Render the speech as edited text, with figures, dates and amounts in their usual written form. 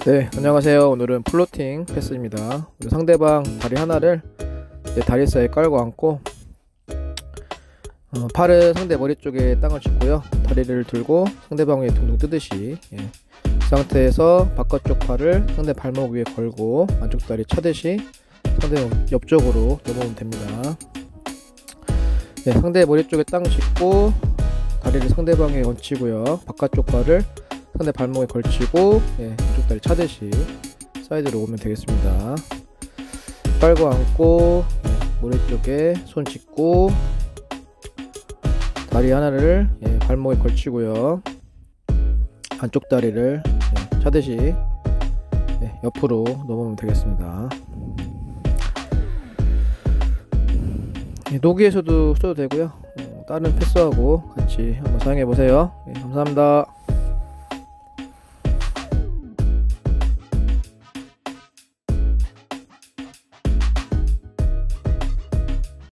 네, 안녕하세요. 오늘은 플로팅 패스입니다. 상대방 다리 하나를 내 다리 사이에 깔고 앉고, 팔은 상대 머리 쪽에 땅을 짚고요. 다리를 들고 상대방 위에 둥둥 뜨듯이, 이 상태에서 바깥쪽 팔을 상대 발목 위에 걸고 안쪽 다리 차듯이 상대 옆쪽으로 넘어오면 됩니다. 네, 상대 머리 쪽에 땅 짚고 다리를 상대방에 얹히고요. 바깥쪽 발을 상대 발목에 걸치고 왼쪽 다리 차듯이 사이드로 오면 되겠습니다. 깔고 앉고 머리 쪽에 손 짚고 다리 하나를 발목에 걸치고요. 안쪽 다리를 차듯이 옆으로 넘어오면 되겠습니다. 노기에서도 써도 되고요. 다른 패스하고 같이 한번 사용해 보세요. 감사합니다.